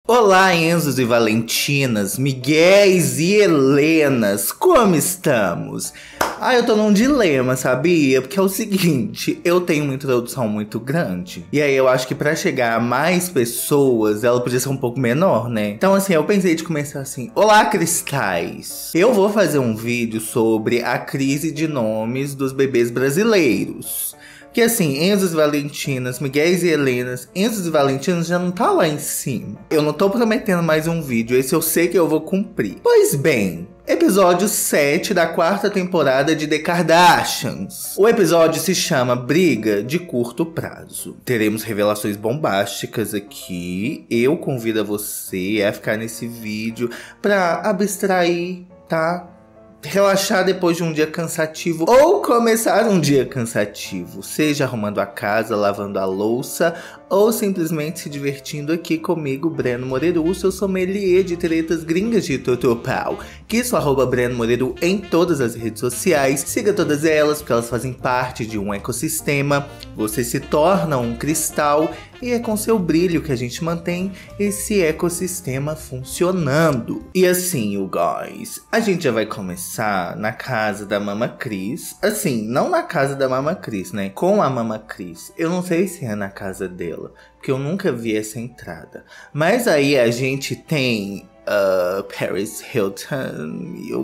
Olá, Enzos e Valentinas, Miguéis e Helenas, como estamos? Eu tô num dilema, sabia? Porque é o seguinte, eu tenho uma introdução muito grande. E aí eu acho que pra chegar a mais pessoas, ela podia ser um pouco menor, né? Então assim, eu pensei de começar assim: olá, cristais! Eu vou fazer um vídeo sobre a crise de nomes dos bebês brasileiros. Que assim, Enzos e Valentinas, Miguéis e Helenas, Enzos e Valentinas já não tá lá em cima. Eu não tô prometendo mais um vídeo, esse eu sei que eu vou cumprir. Pois bem, episódio 7 da quarta temporada de The Kardashians. O episódio se chama Briga de Curto Prazo. Teremos revelações bombásticas aqui. Eu convido você a ficar nesse vídeo pra abstrair, tá? Relaxar depois de um dia cansativo ou começar um dia cansativo, seja arrumando a casa, lavando a louça ou simplesmente se divertindo aqui comigo, Breno Moreru, seu sommelier de tretas gringas de Totopau. Que sou @Breno Moreru em todas as redes sociais. Siga todas elas porque elas fazem parte de um ecossistema. Você se torna um cristal e é com seu brilho que a gente mantém esse ecossistema funcionando. E assim, you guys, a gente já vai começar na casa da Mama Cris. Assim, não na casa da Mama Cris, né? Com a Mama Cris. Eu não sei se é na casa dela, porque eu nunca vi essa entrada. Mas aí a gente tem Paris Hilton, you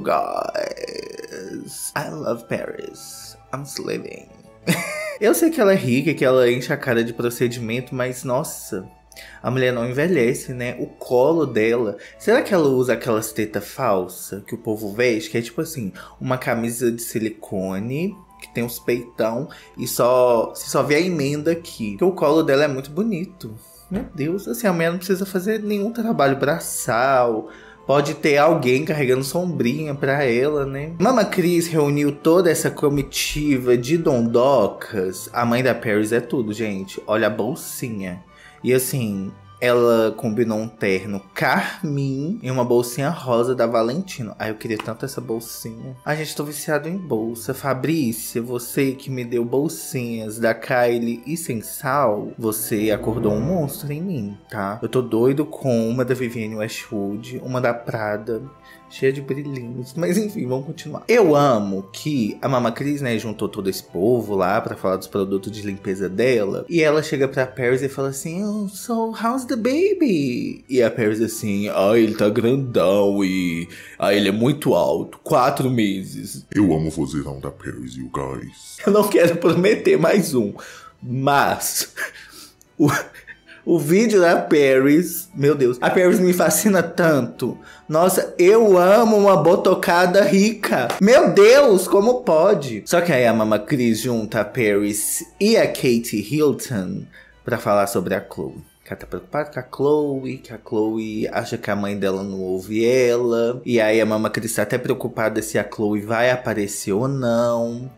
guys. I love Paris. I'm living. Eu sei que ela é rica, que ela enche a cara de procedimento, mas nossa, a mulher não envelhece, né? O colo dela, será que ela usa aquelas tetas falsas que o povo veste? Que é tipo assim, uma camisa de silicone, que tem uns peitão e você só vê a emenda aqui. Porque o colo dela é muito bonito. Meu Deus, assim, a mulher não precisa fazer nenhum trabalho braçal. Pode ter alguém carregando sombrinha pra ela, né? Mama Cris reuniu toda essa comitiva de dondocas. A mãe da Paris é tudo, gente. Olha a bolsinha. E assim, ela combinou um terno carmim e uma bolsinha rosa da Valentino. Eu queria tanto essa bolsinha. Gente, tô viciado em bolsa. Fabrícia, você que me deu bolsinhas da Kylie e sem sal, você acordou um monstro em mim, tá? Eu tô doido com uma da Vivienne Westwood, uma da Prada, cheia de brilhinhos. Mas enfim, vamos continuar. Eu amo que a Mama Cris, né, juntou todo esse povo lá pra falar dos produtos de limpeza dela. E ela chega pra Paris e fala assim: oh, so how's the baby? E a Paris assim: ele tá grandão e ele é muito alto, 4 meses. Eu amo o vozeirão da Paris, you guys. Eu não quero prometer mais um, mas o vídeo da Paris, meu Deus, a Paris me fascina tanto. Nossa, eu amo uma botocada rica. Meu Deus, como pode? Só que aí a Mama Cris junta a Paris e a Kate Hilton pra falar sobre a Khloe. Que ela tá preocupada com a Khloe, que a Khloe acha que a mãe dela não ouve ela. E aí a Mama Cris tá até preocupada se a Khloe vai aparecer ou não.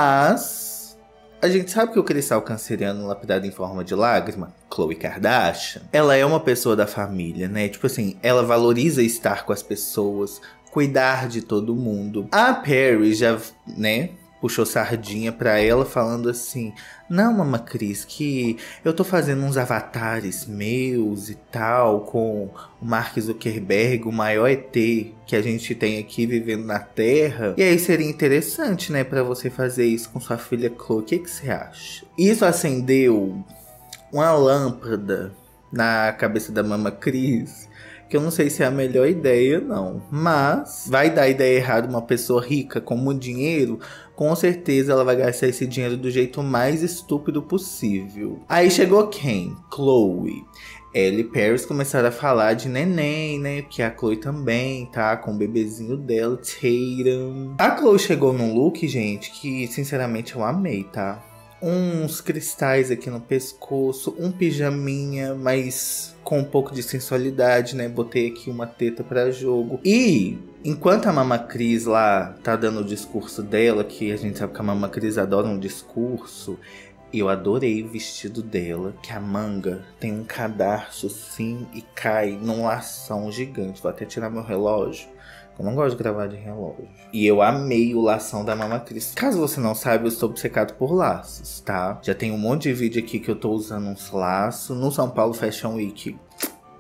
Mas a gente sabe que o cristal canceriano lapidado em forma de lágrima, Khloe Kardashian, ela é uma pessoa da família, né? Tipo assim, ela valoriza estar com as pessoas, cuidar de todo mundo. A Paris já, né, puxou sardinha pra ela falando assim: não, Mama Cris, que eu tô fazendo uns avatares meus e tal, com o Mark Zuckerberg, o maior ET que a gente tem aqui vivendo na Terra. E aí seria interessante, né, pra você fazer isso com sua filha Khloe. O que você acha? Isso acendeu uma lâmpada na cabeça da Mama Cris, que eu não sei se é a melhor ideia, não. Mas vai dar ideia errada uma pessoa rica com muito dinheiro. Com certeza ela vai gastar esse dinheiro do jeito mais estúpido possível. Aí chegou quem? Khloe. Ela e Paris começaram a falar de neném, né? Porque a Khloe também tá com o bebezinho dela, Tatum. A Khloe chegou num look, gente, que sinceramente eu amei, tá? Uns cristais aqui no pescoço, um pijaminha, mas com um pouco de sensualidade, né? Botei aqui uma teta pra jogo. E enquanto a Mama Cris lá tá dando o discurso dela, que a gente sabe que a Mama Cris adora um discurso, eu adorei o vestido dela, que a manga tem um cadarço assim e cai num lação gigante. Vou até tirar meu relógio. Eu não gosto de gravar de relógio. E eu amei o lação da Mama Cris. Caso você não saiba, eu estou obcecado por laços, tá? Já tem um monte de vídeo aqui que eu tô usando uns laços. No São Paulo Fashion Week,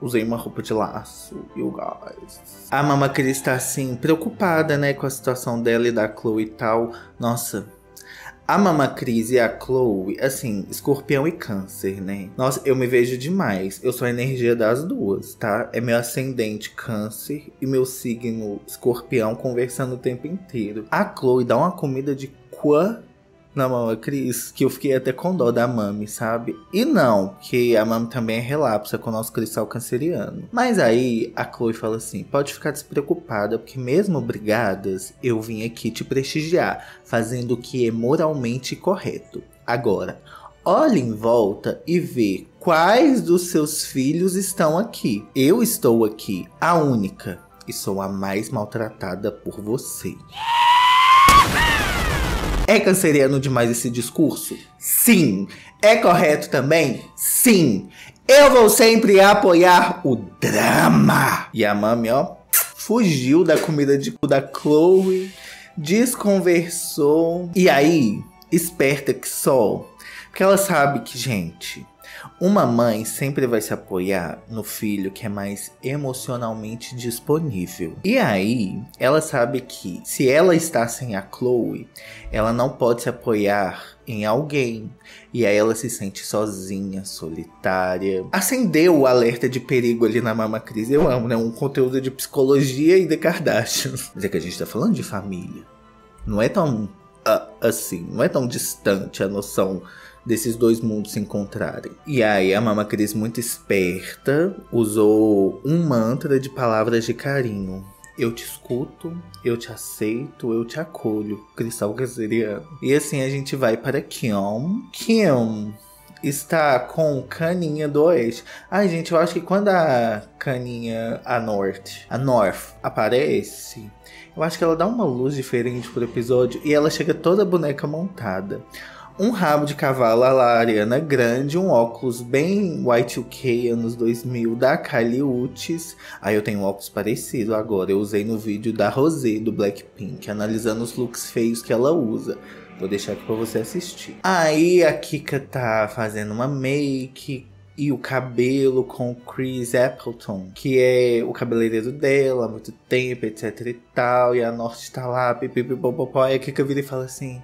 Usei uma roupa de laço, you guys. A Mama Cris tá assim, preocupada, né, com a situação dela e da Chloe e tal. Nossa, a Mama Cris e a Chloe, assim, escorpião e câncer, né? Nossa, eu me vejo demais. Eu sou a energia das duas, tá? É meu ascendente câncer e meu signo escorpião conversando o tempo inteiro. A Chloe dá uma comida de quá na Mama Cris, que eu fiquei até com dó da Mami, sabe? E não, que a Mami também é relapsa com o nosso cristal canceriano. Mas aí a Chloe fala assim, pode ficar despreocupada, porque mesmo brigadas, eu vim aqui te prestigiar, fazendo o que é moralmente correto. Agora, olhe em volta e vê quais dos seus filhos estão aqui. Eu estou aqui, a única, e sou a mais maltratada por você. É canceriano demais esse discurso? Sim. É correto também? Sim. Eu vou sempre apoiar o drama. E a Mami, ó, fugiu da comida da Chloe, desconversou. E aí, esperta que só. Porque ela sabe que, gente, uma mãe sempre vai se apoiar no filho que é mais emocionalmente disponível. E aí, ela sabe que se ela está sem a Chloe, ela não pode se apoiar em alguém. E aí ela se sente sozinha, solitária. Acendeu o alerta de perigo ali na Mama Cris. Eu amo, né? Um conteúdo de psicologia e de Kardashian. Mas é que a gente tá falando de família. Não é tão assim, não é tão distante a noção desses dois mundos se encontrarem. E aí a Mama Cris, muito esperta, usou um mantra de palavras de carinho. Eu te escuto, eu te aceito, eu te acolho. Cristal canceriano. E assim a gente vai para Kim. Kim está com Caninha do Oeste. Ai, gente, eu acho que quando a Caninha, a North aparece, eu acho que ela dá uma luz diferente pro episódio e ela chega toda boneca montada. Um rabo de cavalo à la Ariana Grande, um óculos bem Y2K, anos 2000, da Kylie Uchis. Aí eu tenho um óculos parecido agora, eu usei no vídeo da Rosé, do Blackpink, analisando os looks feios que ela usa. Vou deixar aqui pra você assistir. Aí a Kika tá fazendo uma make e o cabelo com o Chris Appleton, que é o cabeleireiro dela há muito tempo, etc e tal. E a Norte tá lá, pipipipopopó. E a Kika vira e fala assim: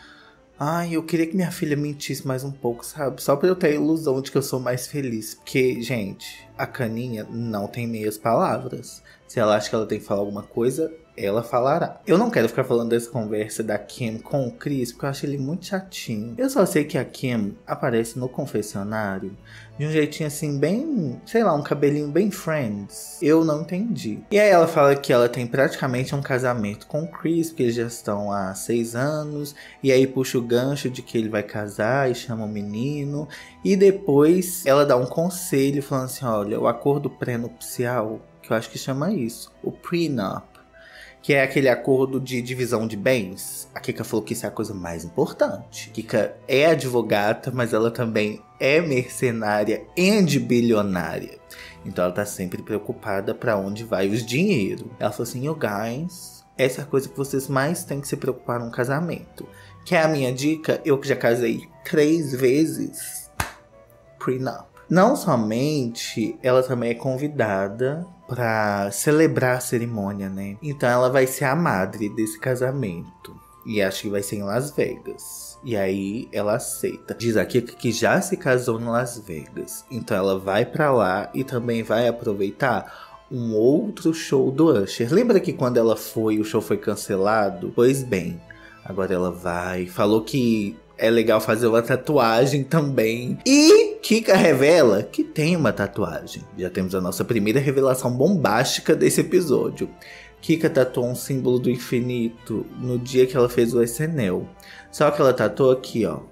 ai, eu queria que minha filha mentisse mais um pouco, sabe? Só pra eu ter a ilusão de que eu sou mais feliz. Porque, gente, a Caninha não tem meias palavras. Se ela acha que ela tem que falar alguma coisa, ela falará. Eu não quero ficar falando dessa conversa da Kim com o Chris, porque eu acho ele muito chatinho. Eu só sei que a Kim aparece no confessionário de um jeitinho assim, bem, sei lá, um cabelinho bem Friends. Eu não entendi. E aí ela fala que ela tem praticamente um casamento com o Chris, porque eles já estão há 6 anos. E aí puxa o gancho de que ele vai casar e chama o menino. E depois ela dá um conselho falando assim, olha, o acordo pré-nupcial, que eu acho que chama isso, o prenup, que é aquele acordo de divisão de bens. A Kika falou que isso é a coisa mais importante. Kika é advogata, mas ela também é mercenária e bilionária. Então ela tá sempre preocupada pra onde vai os dinheiro. Ela falou assim, you guys, essa é a coisa que vocês mais têm que se preocupar num casamento. Que é a minha dica, eu que já casei 3 vezes, prenup. Não somente, ela também é convidada pra celebrar a cerimônia, né? Então ela vai ser a madre desse casamento. E acho que vai ser em Las Vegas. E aí ela aceita. Diz aqui que já se casou em Las Vegas. Então ela vai pra lá e também vai aproveitar um outro show do Usher. Lembra que quando ela foi, o show foi cancelado? Pois bem, agora ela vai. Falou que é legal fazer uma tatuagem também. E Kika revela que tem uma tatuagem. Já temos a nossa primeira revelação bombástica desse episódio. Kika tatuou um símbolo do infinito no dia que ela fez o SNL. Só que ela tatuou aqui, ó.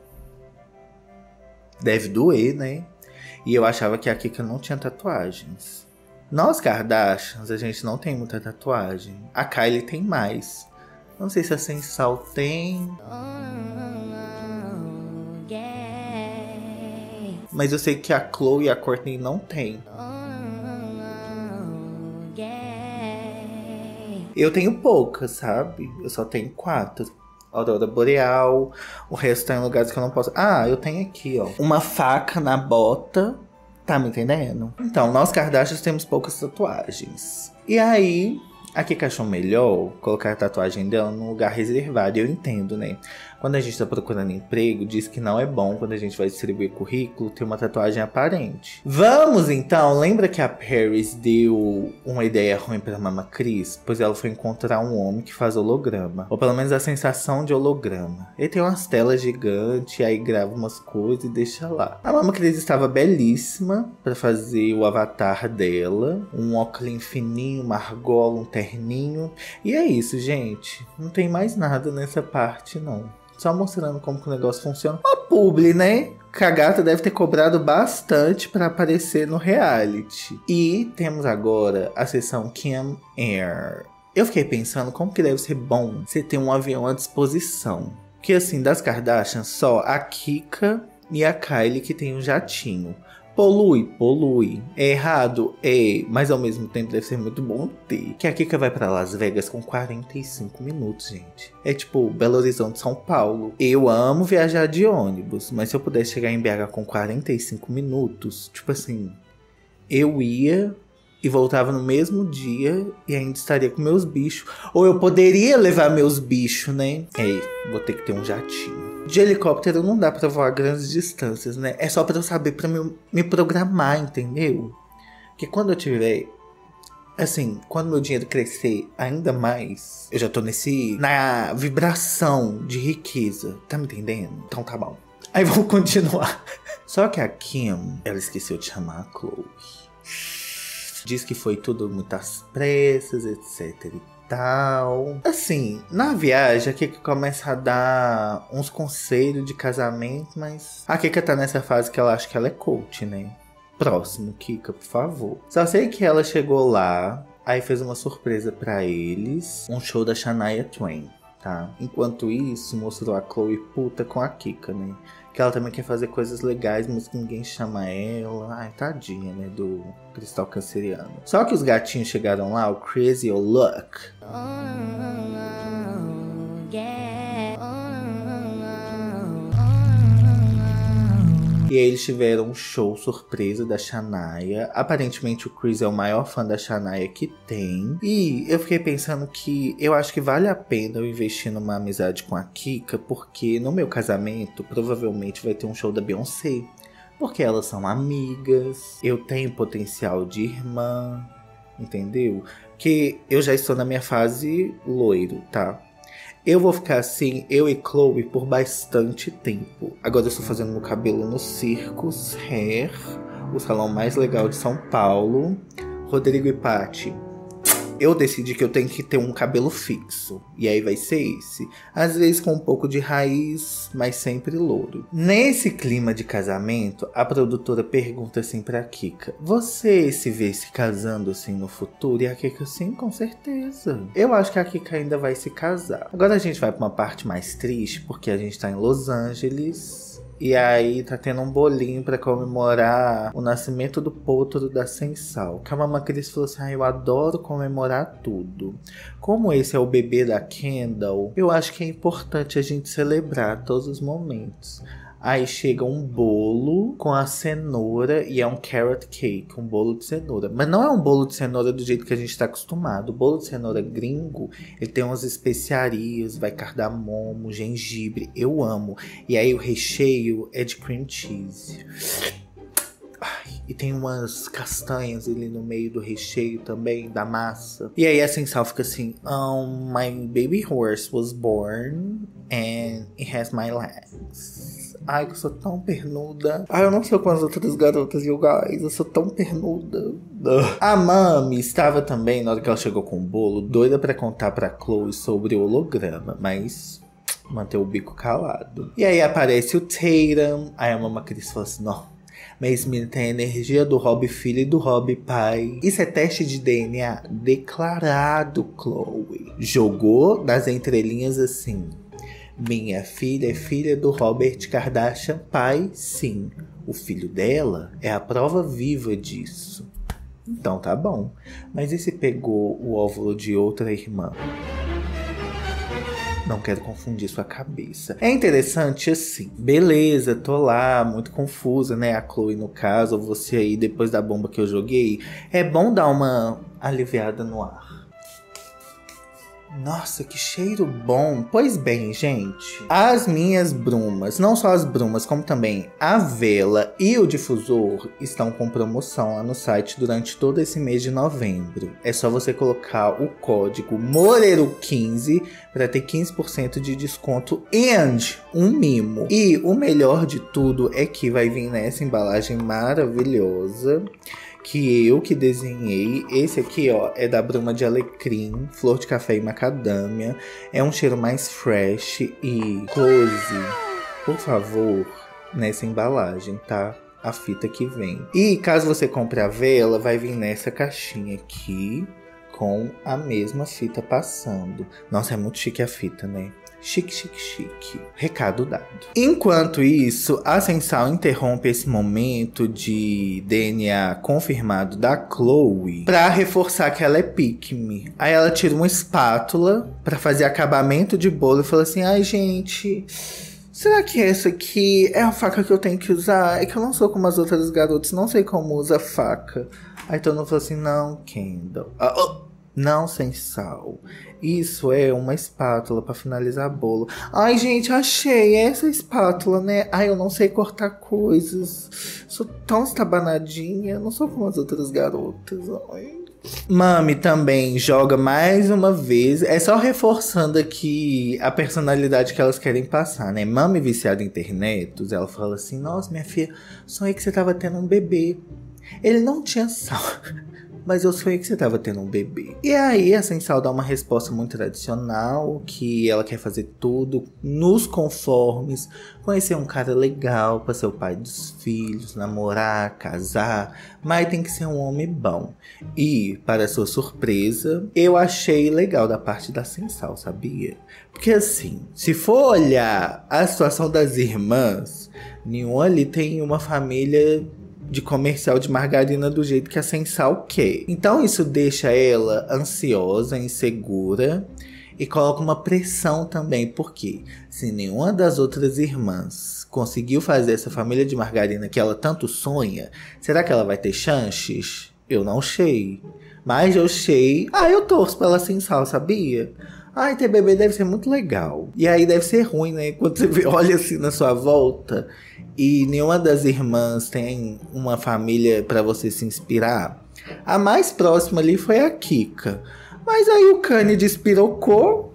Deve doer, né? E eu achava que a Kika não tinha tatuagens. Nós Kardashians, a gente não tem muita tatuagem. A Kylie tem mais. Não sei se a Sensal tem. Mas eu sei que a Chloe e a Kourtney não tem. Eu tenho poucas, sabe? Eu só tenho 4. Aurora Boreal. O resto tá em lugares que eu não posso. Ah, eu tenho aqui, ó. Uma faca na bota Tá me entendendo? Então, nós Kardashians temos poucas tatuagens. E aí, a Kika achou melhor colocar a tatuagem dela num lugar reservado. E eu entendo, né? Quando a gente tá procurando emprego, diz que não é bom quando a gente vai distribuir currículo ter uma tatuagem aparente. Vamos então, lembra que a Paris deu uma ideia ruim pra Mama Cris? Pois ela foi encontrar um homem que faz holograma. Ou pelo menos a sensação de holograma. Ele tem umas telas gigantes, aí grava umas coisas e deixa lá. A Mama Cris estava belíssima pra fazer o avatar dela. Um óculos fininho, uma argola, um terninho. E é isso, gente. Não tem mais nada nessa parte, não. Só mostrando como que o negócio funciona. Uma publi, né? Que a gata deve ter cobrado bastante pra aparecer no reality. E temos agora a sessão Cam Air. Eu fiquei pensando como que deve ser bom você ter um avião à disposição. Porque assim, das Kardashians, só a Kika e a Kylie que tem um jatinho. Polui. É errado? É. Mas ao mesmo tempo deve ser muito bom ter. Que a Kika vai pra Las Vegas com 45 minutos, gente. É tipo Belo Horizonte, São Paulo. Eu amo viajar de ônibus. Mas se eu pudesse chegar em BH com 45 minutos, tipo assim, eu ia e voltava no mesmo dia e ainda estaria com meus bichos. Ou eu poderia levar meus bichos, né? É, vou ter que ter um jatinho. De helicóptero não dá pra voar grandes distâncias, né? É só pra eu saber, pra me programar, entendeu? Porque quando eu tiver... Assim, quando meu dinheiro crescer ainda mais, eu já tô na vibração de riqueza. Tá me entendendo? Então tá bom. Aí vamos continuar. Só que a Kim, ela esqueceu de chamar a Khloe. Diz que foi tudo muitas pressas, etc e tal. Assim, na viagem, a Kika começa a dar uns conselhos de casamento, mas a Kika tá nessa fase que ela acha que ela é coach, né? Próximo, Kika, por favor. Só sei que ela chegou lá, aí fez uma surpresa pra eles, um show da Shania Twain, tá? Enquanto isso, mostrou a Khloe puta com a Kika, né? Que ela também quer fazer coisas legais, mas que ninguém chama ela. Ai, tadinha, né? Do cristal canceriano. Só que os gatinhos chegaram lá, o Crazy e o Luck. E aí eles tiveram um show surpresa da Shania. Aparentemente o Chris é o maior fã da Shania que tem. E eu fiquei pensando que eu acho que vale a pena eu investir numa amizade com a Kika, porque no meu casamento provavelmente vai ter um show da Beyoncé. Porque elas são amigas, eu tenho potencial de irmã, entendeu? Que eu já estou na minha fase loiro, tá? Eu vou ficar assim, eu e Khloe, por bastante tempo. Agora eu estou fazendo meu cabelo no Circus Hair, o salão mais legal de São Paulo. Rodrigo e Paty, eu decidi que eu tenho que ter um cabelo fixo. E aí vai ser esse. Às vezes com um pouco de raiz, mas sempre louro. Nesse clima de casamento, a produtora pergunta assim pra Kika: você se vê se casando assim no futuro? E a Kika: sim, com certeza. Eu acho que a Kika ainda vai se casar. Agora a gente vai pra uma parte mais triste, porque a gente tá em Los Angeles. E aí tá tendo um bolinho pra comemorar o nascimento do potro da Sensal. Que a Mama Cris falou assim: eu adoro comemorar tudo. Como esse é o bebê da Kendall, eu acho que é importante a gente celebrar todos os momentos. Aí chega um bolo com a cenoura e é um carrot cake, um bolo de cenoura. Mas não é um bolo de cenoura do jeito que a gente tá acostumado. O bolo de cenoura gringo, ele tem umas especiarias, vai cardamomo, gengibre, eu amo. E aí o recheio é de cream cheese. Ai, e tem umas castanhas ali no meio do recheio também, da massa. E aí a Sensal fica assim: my baby horse was born and it has my legs. Ai, eu sou tão pernuda. Ai, eu não sou com as outras garotas, you guys. Eu sou tão pernuda. A Mami estava também, na hora que ela chegou com o bolo, doida pra contar pra Khloe sobre o holograma. Mas manteve o bico calado. E aí aparece o Tatum. Aí a Mama Cris falou assim: não, mas esse menino tem a energia do Rob filho e do Rob pai. Isso é teste de DNA declarado, Khloe. Jogou nas entrelinhas assim: minha filha é filha do Robert Kardashian pai, sim. O filho dela é a prova viva disso. Então tá bom. Mas e se pegou o óvulo de outra irmã? Não quero confundir sua cabeça. É interessante assim. Beleza, tô lá, muito confusa, né? A Chloe no caso, ou você aí depois da bomba que eu joguei. É bom dar uma aliviada no ar. Nossa, que cheiro bom. Pois bem, gente, as minhas brumas, não só as brumas, como também a vela e o difusor estão com promoção lá no site durante todo esse mês de novembro. É só você colocar o código MORERO15 para ter 15% de desconto e um mimo. E o melhor de tudo é que vai vir nessa embalagem maravilhosa que eu que desenhei. Esse aqui, ó, é da bruma de alecrim, flor de café e macadâmia. É um cheiro mais fresh e close, por favor, nessa embalagem, tá? A fita que vem. E caso você compre a vela, vai vir nessa caixinha aqui, com a mesma fita passando. Nossa, é muito chique a fita, né? Chique, chique, chique. Recado dado. Enquanto isso, a Sensal interrompe esse momento de DNA confirmado da Chloe pra reforçar que ela é pick-me. Aí ela tira uma espátula pra fazer acabamento de bolo e fala assim: ai, gente, será que essa aqui é a faca que eu tenho que usar? É que eu não sou como as outras garotas, não sei como usa faca. Aí todo mundo fala assim: não, Kendall. Não, Sensal. Isso é uma espátula pra finalizar bolo. Ai, gente, achei essa espátula, né? Ai, eu não sei cortar coisas. Sou tão estabanadinha. Não sou como as outras garotas. Ai. Mami também joga mais uma vez. É só reforçando aqui a personalidade que elas querem passar, né? Mami viciada em internet, ela fala assim: nossa, minha filha, sonhei que você tava tendo um bebê. Ele não tinha sal. Mas eu sonhei que você tava tendo um bebê. E aí a Sensal dá uma resposta muito tradicional, que ela quer fazer tudo nos conformes, conhecer um cara legal pra ser o pai dos filhos, namorar, casar, mas tem que ser um homem bom. E, para sua surpresa, eu achei legal da parte da Sensal, sabia? Porque assim, se for olhar a situação das irmãs, nenhuma ali tem uma família de comercial de margarina do jeito que a Sensal quer. Então isso deixa ela ansiosa, insegura e coloca uma pressão também, porque se nenhuma das outras irmãs conseguiu fazer essa família de margarina que ela tanto sonha, será que ela vai ter chances? Eu não sei. Mas eu sei. Eu torço pela Sensal, sabia? Ai, ter bebê deve ser muito legal. E aí deve ser ruim, né? Quando você olha assim na sua volta e nenhuma das irmãs tem uma família pra você se inspirar. A mais próxima ali foi a Kika. Mas aí o Kanye despirocou,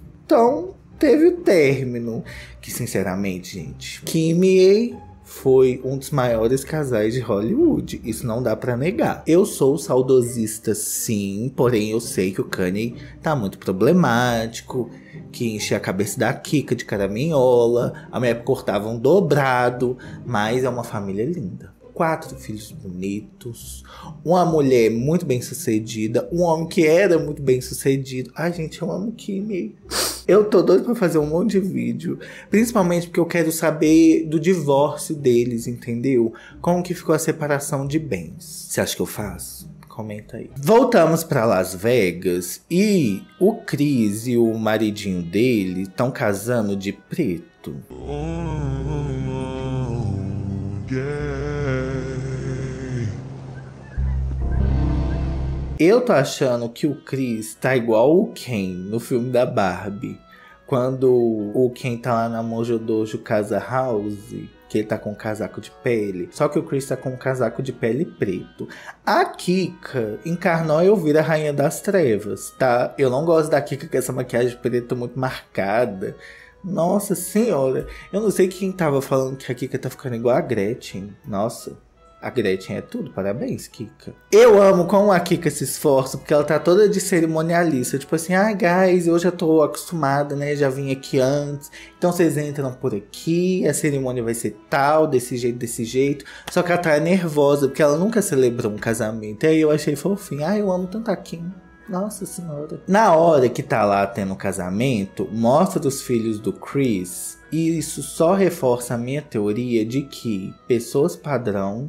então teve o término. Que sinceramente, gente, Kim e foi um dos maiores casais de Hollywood. Isso não dá pra negar. Eu sou saudosista, sim. Porém, eu sei que o Kanye tá muito problemático. Que enche a cabeça da Kika de caraminhola. A minha época cortavam dobrado. Mas é uma família linda. 4 filhos bonitos, uma mulher muito bem sucedida, um homem que era muito bem sucedido. Ai, gente, eu amo Kimi. Eu tô doido pra fazer um monte de vídeo, principalmente porque eu quero saber do divórcio deles, entendeu? Como que ficou a separação de bens. Você acha que eu faço? Comenta aí. Voltamos pra Las Vegas e o Chris e o maridinho dele estão casando de preto. Eu tô achando que o Chris tá igual o Ken no filme da Barbie. Quando o Ken tá lá na Mojo Dojo Casa House, que ele tá com um casaco de pele. Só que o Chris tá com um casaco de pele preto. A Kika encarnou a Elvira, a Rainha das Trevas, tá? Eu não gosto da Kika com essa maquiagem preta muito marcada. Nossa senhora, eu não sei quem tava falando que a Kika tá ficando igual a Gretchen. Nossa, a Gretchen é tudo, parabéns, Kika. Eu amo como a Kika se esforça, porque ela tá toda de cerimonialista. Tipo assim, guys, eu já tô acostumada, né? Já vim aqui antes. Então vocês entram por aqui, a cerimônia vai ser tal, desse jeito. Só que ela tá nervosa, porque ela nunca celebrou um casamento. E aí eu achei fofinho. Eu amo tanto a Kim. Nossa senhora. Na hora que tá lá tendo o casamento, mostra os filhos do Chris. E isso só reforça a minha teoria de que pessoas padrão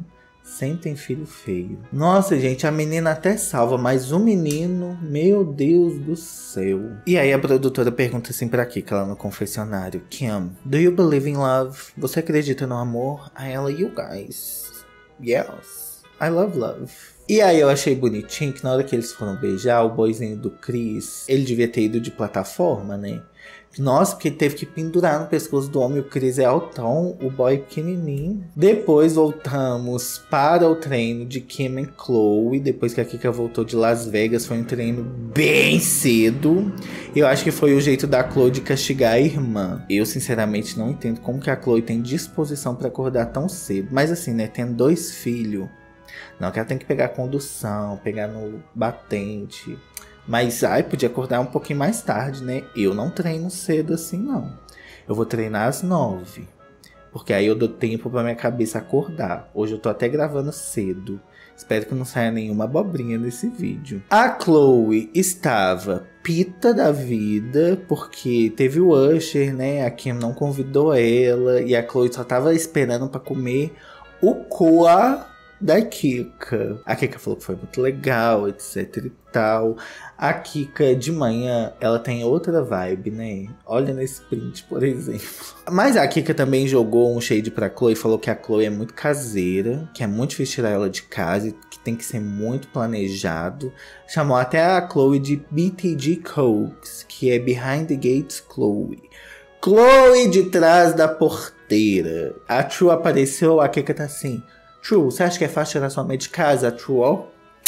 Sempre tem filho feio. Nossa, gente, a menina até salva, mas o menino, meu Deus do céu. E aí a produtora pergunta assim pra Kika lá no confessionário: Kim, do you believe in love? Você acredita no amor? Aí ela, you guys, yes, I love love. E aí eu achei bonitinho que na hora que eles foram beijar, o boyzinho do Chris, ele devia ter ido de plataforma, né? Nossa, porque ele teve que pendurar no pescoço do homem. O Chris é altão, o boy pequenininho. Depois voltamos para o treino de Kim e Chloe. Depois que a Kika voltou de Las Vegas, foi um treino bem cedo. Eu acho que foi o jeito da Chloe de castigar a irmã. Eu sinceramente não entendo como que a Chloe tem disposição para acordar tão cedo. Mas assim, né, tendo 2 filhos, não que ela tem que pegar condução, pegar no batente. Mas, podia acordar um pouquinho mais tarde, né? Eu não treino cedo assim, não. Eu vou treinar às 9. Porque aí eu dou tempo pra minha cabeça acordar. Hoje eu tô até gravando cedo. Espero que não saia nenhuma abobrinha nesse vídeo. A Chloe estava pita da vida, porque teve o Usher, né? A Kim não convidou ela. E a Chloe só tava esperando pra comer o coa da Kika. A Kika falou que foi muito legal, etc e tal. A Kika de manhã, ela tem outra vibe, né? Olha nesse print, por exemplo. Mas a Kika também jogou um shade pra Chloe e falou que a Chloe é muito caseira, que é muito difícil tirar ela de casa, que tem que ser muito planejado. Chamou até a Chloe de BTG Cokes, que é Behind the Gates Chloe. Chloe de trás da porteira. A True apareceu, a Kika tá assim: True, você acha que é fácil tirar sua mãe de casa? A True, ó,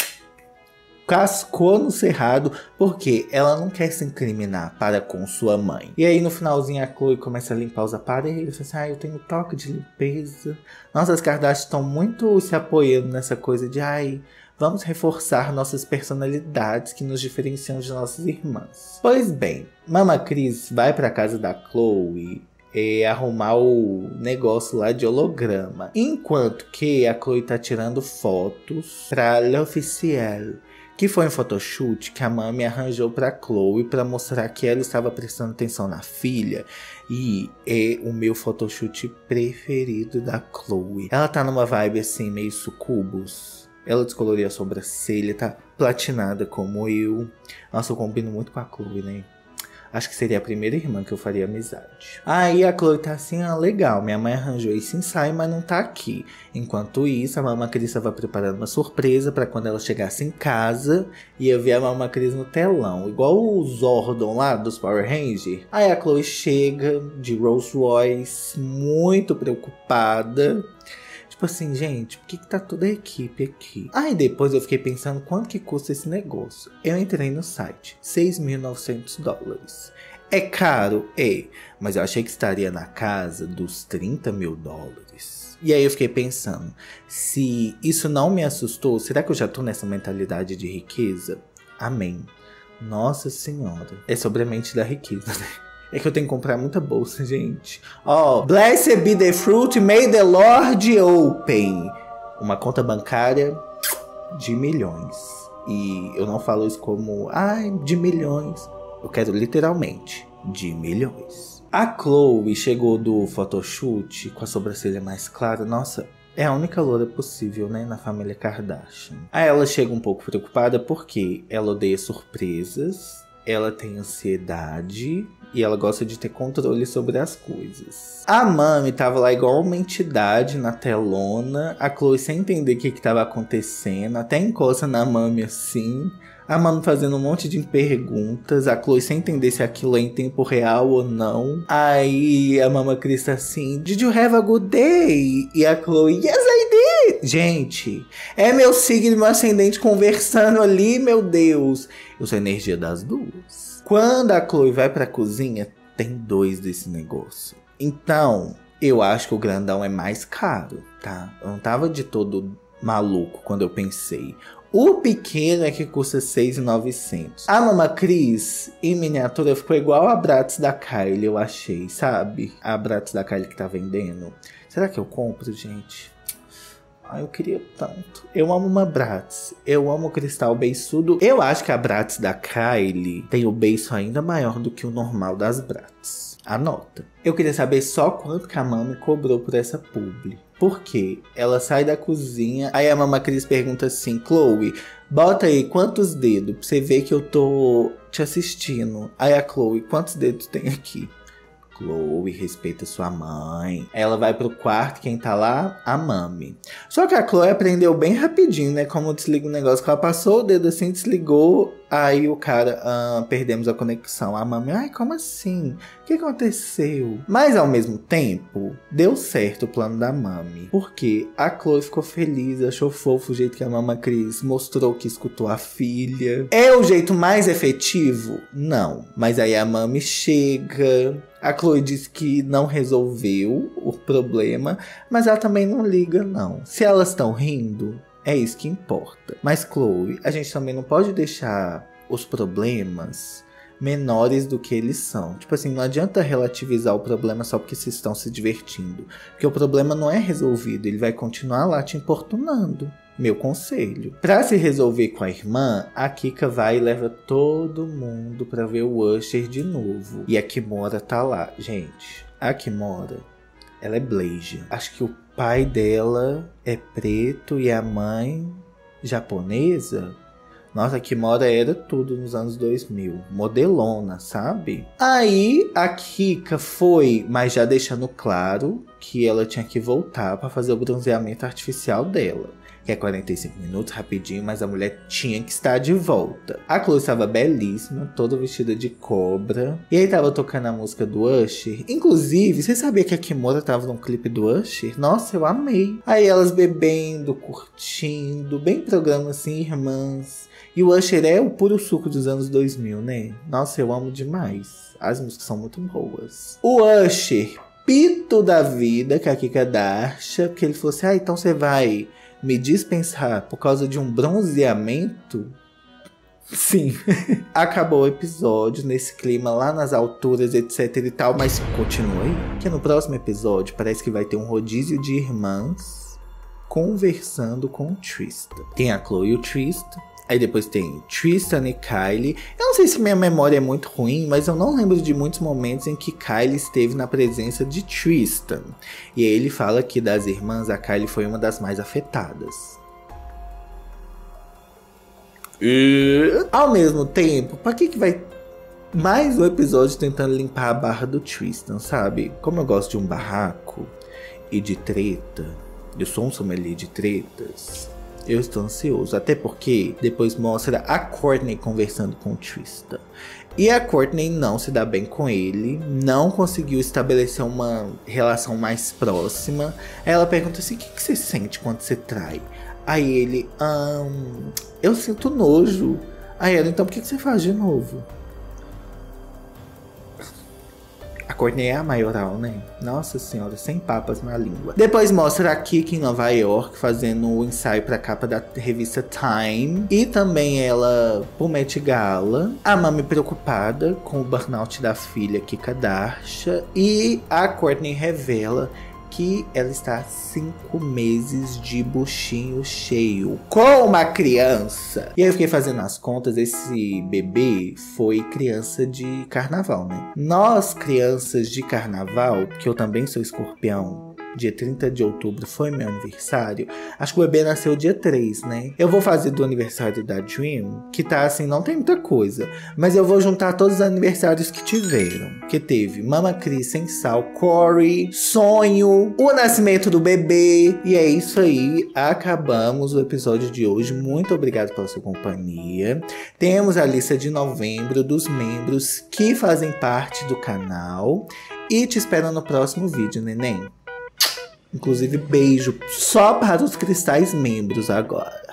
cascou no cerrado, porque ela não quer se incriminar para com sua mãe. E aí no finalzinho a Chloe começa a limpar os aparelhos, assim, eu tenho toque de limpeza. Nossa, as Kardashian estão muito se apoiando nessa coisa de, vamos reforçar nossas personalidades que nos diferenciam de nossas irmãs. Pois bem, Mama Chris vai para casa da Chloe arrumar o negócio lá de holograma. Enquanto que a Chloe tá tirando fotos pra L'Officiel, que foi um photoshoot que a Mami arranjou pra Chloe pra mostrar que ela estava prestando atenção na filha. E é o meu photoshoot preferido da Chloe. Ela tá numa vibe assim, meio sucubus. Ela descoloriu a sobrancelha, tá platinada como eu. Nossa, eu combino muito com a Chloe, né? Acho que seria a primeira irmã que eu faria amizade. Aí a Chloe tá assim, legal, minha mãe arranjou esse ensaio, mas não tá aqui. Enquanto isso, a Mama Cris estava preparando uma surpresa pra quando ela chegasse em casa, ia ver a Mama Cris no telão, igual o Zordon lá dos Power Rangers. Aí a Chloe chega de Rolls Royce, muito preocupada. Tipo assim, gente, por que tá toda a equipe aqui? Aí depois eu fiquei pensando quanto que custa esse negócio. Eu entrei no site, $6.900. É caro? É, mas eu achei que estaria na casa dos $30 mil. E aí eu fiquei pensando, se isso não me assustou, será que eu já tô nessa mentalidade de riqueza? Amém. Nossa Senhora. É sobre a mente da riqueza, né? É que eu tenho que comprar muita bolsa, gente. Blessed be the fruit, may the Lord open. Uma conta bancária de milhões. E eu não falo isso como, de milhões. Eu quero literalmente, de milhões. A Chloe chegou do photoshoot com a sobrancelha mais clara. Nossa, é a única loura possível, né, na família Kardashian. Aí ela chega um pouco preocupada porque ela odeia surpresas. Ela tem ansiedade e ela gosta de ter controle sobre as coisas. A Mami tava lá igual uma entidade na telona. A Chloe sem entender o que tava acontecendo. Até encosta na Mami assim. A Mami fazendo um monte de perguntas. A Chloe sem entender se aquilo é em tempo real ou não. Aí a Mama Cris tá assim, Did you have a good day? E a Chloe, yes I did! Gente, é meu signo e meu ascendente conversando ali, meu Deus. Eu sou a energia das duas. Quando a Chloe vai pra cozinha, tem 2 desse negócio. Então, eu acho que o grandão é mais caro, tá? Eu não tava de todo maluco quando eu pensei. O pequeno é que custa $6.900. A Mama Cris, em miniatura, ficou igual a Bratz da Kylie, eu achei, sabe? A Bratz da Kylie que tá vendendo. Será que eu compro, gente? Eu queria tanto. Eu amo uma Bratz. Eu amo o cristal beiçudo. Eu acho que a Bratz da Kylie tem o beiço ainda maior do que o normal das Bratz. Anota. Eu queria saber só quanto que a Mami cobrou por essa publi. Por quê? Ela sai da cozinha, aí a Mama Cris pergunta assim, Chloe, bota aí quantos dedos, pra você ver que eu tô te assistindo. Aí a Chloe, quantos dedos tem aqui? Chloe, respeita sua mãe. Ela vai pro quarto, quem tá lá? A Mami. Só que a Chloe aprendeu bem rapidinho, né? Como desliga o negócio, que ela passou o dedo assim, desligou. Aí o cara, perdemos a conexão. A Mami, ai, como assim? O que aconteceu? Mas ao mesmo tempo, deu certo o plano da Mami. Porque a Chloe ficou feliz, achou fofo o jeito que a Mama Cris mostrou que escutou a filha. É o jeito mais efetivo? Não. Mas aí a Mami chega. A Chloe diz que não resolveu o problema, mas ela também não liga, não. Se elas estão rindo, é isso que importa. Mas, Chloe, a gente também não pode deixar os problemas menores do que eles são. Tipo assim, não adianta relativizar o problema só porque vocês estão se divertindo. Porque o problema não é resolvido, ele vai continuar lá te importunando. Meu conselho. Pra se resolver com a irmã, a Kika vai e leva todo mundo pra ver o Usher de novo. E a Kimora tá lá. Gente, a Kimora, ela é Blasian. Acho que o pai dela é preto e a mãe japonesa. Nossa, a Kimora era tudo nos anos 2000. Modelona, sabe? Aí a Kika foi, mas já deixando claro que ela tinha que voltar pra fazer o bronzeamento artificial dela. Que é 45 minutos, rapidinho, mas a mulher tinha que estar de volta. A Chloe estava belíssima, toda vestida de cobra. E aí tava tocando a música do Usher. Inclusive, você sabia que a Kimora tava num clipe do Usher? Nossa, eu amei. Aí elas bebendo, curtindo, bem programa assim, irmãs. E o Usher é o puro suco dos anos 2000, né? Nossa, eu amo demais. As músicas são muito boas. O Usher, pito da vida, que a Kika Darsha, porque ele falou assim, então você vai me dispensar por causa de um bronzeamento? Sim. Acabou o episódio nesse clima lá nas alturas, etc e tal, mas continua aí, que no próximo episódio parece que vai ter um rodízio de irmãs conversando com o Tristan. Tem a Chloe e o Tristan. Aí depois tem Tristan e Kylie. Eu não sei se minha memória é muito ruim, mas eu não lembro de muitos momentos em que Kylie esteve na presença de Tristan. E aí ele fala que das irmãs, a Kylie foi uma das mais afetadas. E ao mesmo tempo, pra que vai mais um episódio tentando limpar a barra do Tristan, sabe? Como eu gosto de um barraco e de treta, eu sou um sommelier de tretas. Eu estou ansioso, até porque depois mostra a Courtney conversando com o Tristan. E a Courtney não se dá bem com ele, não conseguiu estabelecer uma relação mais próxima. Ela pergunta assim, o que você sente quando você trai? Aí ele, eu sinto nojo. Aí ela, então por que você faz de novo? A Courtney é a maioral, né? Nossa senhora, sem papas na língua. Depois mostra a Kika em Nova York fazendo o ensaio pra capa da revista Time. E também ela pro Met Gala. A Mami preocupada com o burnout da filha Kika Darsha. E a Courtney revela que ela está há 5 meses de buchinho cheio com uma criança. E aí eu fiquei fazendo as contas, esse bebê foi criança de carnaval, né? Nós, crianças de carnaval, que eu também sou escorpião, dia 30 de outubro foi meu aniversário. Acho que o bebê nasceu dia 3, né? Eu vou fazer do aniversário da Dream, que tá assim, não tem muita coisa. Mas eu vou juntar todos os aniversários que tiveram. Que teve Mama Cris, Sem Sal, Corey, Sonho, o nascimento do bebê. E é isso aí, acabamos o episódio de hoje. Muito obrigado pela sua companhia. Temos a lista de novembro dos membros que fazem parte do canal. E te espero no próximo vídeo, neném. Inclusive, beijo só para os cristais membros agora.